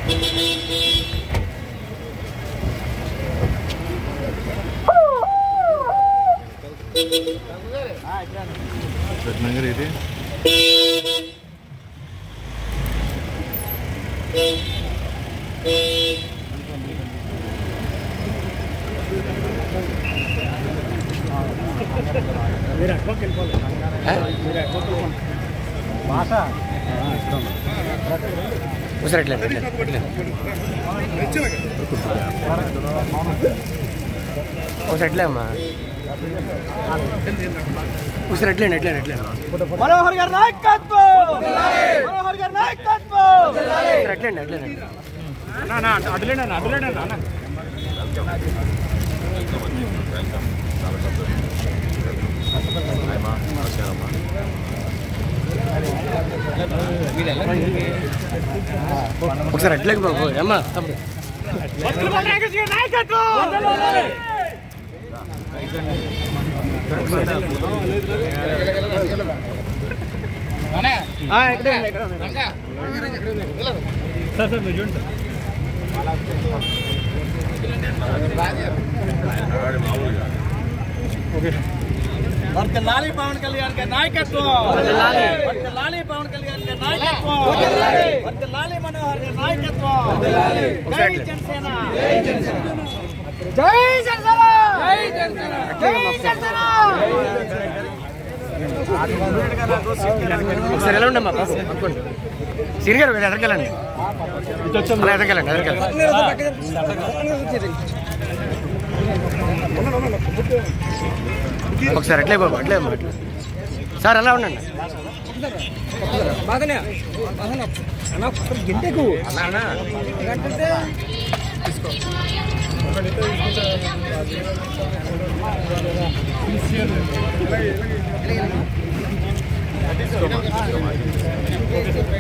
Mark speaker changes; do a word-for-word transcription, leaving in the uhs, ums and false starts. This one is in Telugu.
Speaker 1: ఇది
Speaker 2: ఒకసారి ఎట్లా ఒకసారి ఎట్లా అమ్మా ఒకసారి ఎట్లేండి ఎట్లేండి ఎట్లా
Speaker 3: మనోహర్ గారి నాయకత్వం మనోహర్ గారి నాయకత్వం
Speaker 2: ఎట్లేండి ఎట్లేండి
Speaker 3: అడ్లేండి అడ్లేండి అన్న
Speaker 2: ఒకసారి ఎట్లేక బాబు అమ్మా
Speaker 3: సార్ సార్ మీరు చూడండి వర్ధిల్లాలి పవన్ కళ్యాణ్ గారి నాయకత్వం వర్ధిల్లాలి పవన్ కళ్యాణ్ గారి నాయకత్వం వర్ధిల్లాలి మనోహర్ గారి నాయకత్వం జై జనసేన జై జనసేన జై జనసేన జై జనసేన
Speaker 2: ఒకసారి ఎలా ఉండమ్మా అనుకోండి సిరి గారు ఎదగలండి అలా ఎదగలండి ఎదగలండి ఒకసారి అట్లే బాబు అట్లే అమ్మా అట్లా సార్ ఎలా ఉండండి
Speaker 3: బాగానే గింటకు తీసుకో